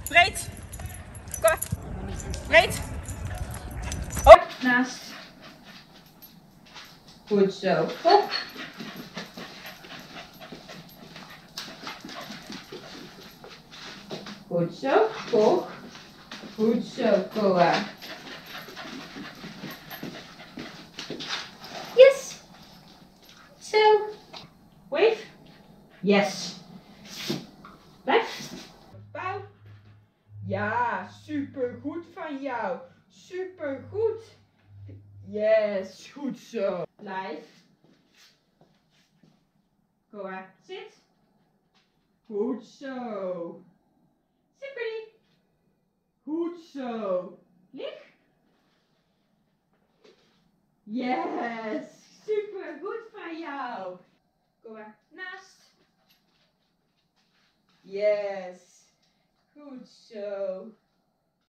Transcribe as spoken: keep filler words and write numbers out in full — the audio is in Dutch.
Breed. Kom. Breed. Op. Naast. Goed zo. Op. Goed zo. Hoog. Goed zo, Koa. Yes. Zo. Wave. Yes. Blijf. Pauw. Ja, super goed van jou. Super goed. Yes, goed zo. Blijf. Koa, zit. Goed zo. Super. Goed zo. Lig. Yes, super goed van jou. Koa, naast. Yes, goed zo.